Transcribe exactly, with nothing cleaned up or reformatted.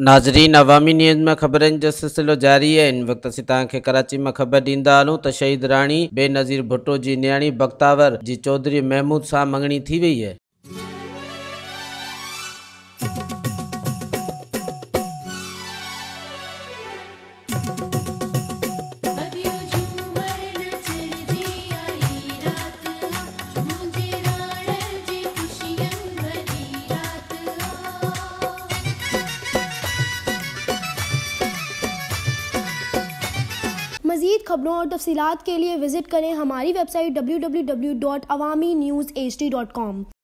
नाज़रीन, अवामी न्यूज़ में ख़बरनि जो सिलसिलो जारी है। इन वक्त असीं तव्हांखे कराची में ख़बर ॾींदा हलूं त शहीद राणी बेनज़ीर भुट्टो जी न्याणी बख्तावर जी चौधरी महमूद सां मंगणी थी वई है। मज़ीद खबरों और तफसीलात के लिए विज़िट करें हमारी website W W W dot Awami news H D dot com.